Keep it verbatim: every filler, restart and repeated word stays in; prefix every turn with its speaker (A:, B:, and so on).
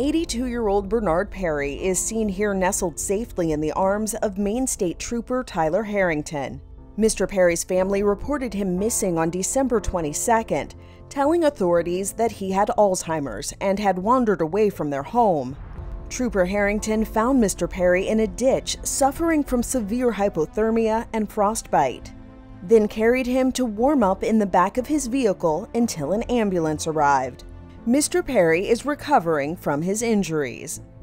A: eighty-two-year-old Bernard Perry is seen here nestled safely in the arms of Maine State Trooper Tyler Harrington. Mister Perry's family reported him missing on December twenty-second, telling authorities that he had Alzheimer's and had wandered away from their home. Trooper Harrington found Mister Perry in a ditch, suffering from severe hypothermia and frostbite, then carried him to warm up in the back of his vehicle until an ambulance arrived. Mister Perry is recovering from his injuries.